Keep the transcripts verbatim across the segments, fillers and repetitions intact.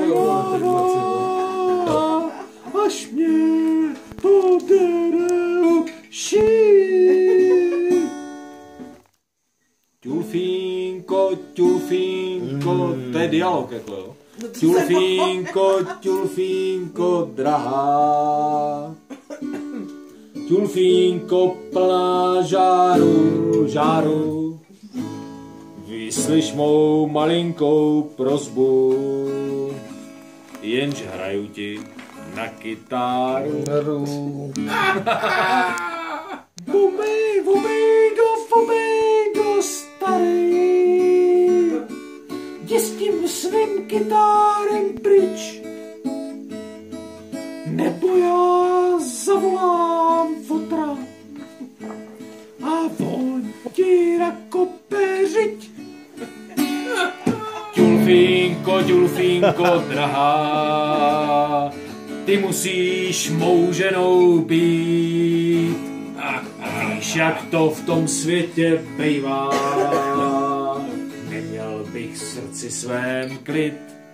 dává, až mě podere uši. Tulfínko, tulfínko, to je dialog jako jo. Tulfínko, tulfínko, drahá. Tulfínko plná žáru, žáru. Vyslyš mou malinkou prosbu, jenže hraju ti na kytáru. Vobej, vobejdo, vobejdo, starý, jdi s tím svým kytárem pryč, nebo já zavolám fotra a on ti nakope řiď. Tulfínko, tulfínko, drahá, ty musíš mou ženou být. A víš, jak to v tom světě bývá. Neměl bych v srdci svém klid.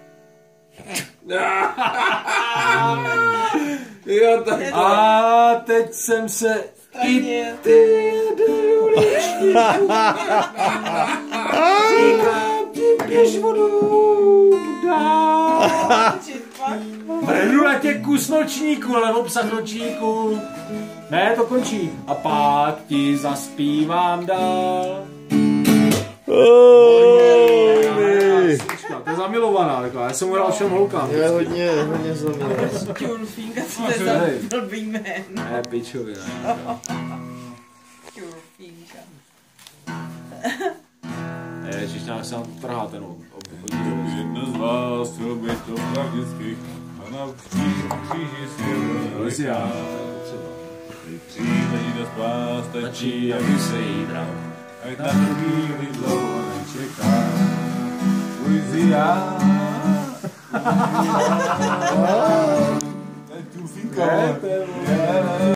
Jo, tak. A teď jsem se i ty uličníku. Říkám ti, běž vodu dál. Vrhnu na tě kus nočníku, ale obsah nočníku. Ne, to končí. A pak ti zaspívám dál. To je zamilovaná, taková. Já jsem mu hrál všem holkám. Je hodně, hodně zamilovaná. Tulfínka, co to je za blbý jméno. Ne, pičovi, ne. Tulfínka. Ježiš, nějak se nám trhá ten obchodí. Jedna z vás chtěl být to prakticky a na kříži si já. Přijde do spás, Stačí, aby se jí bral. ať na chvíli dlouho nečeká. Luizia. Tulfínka.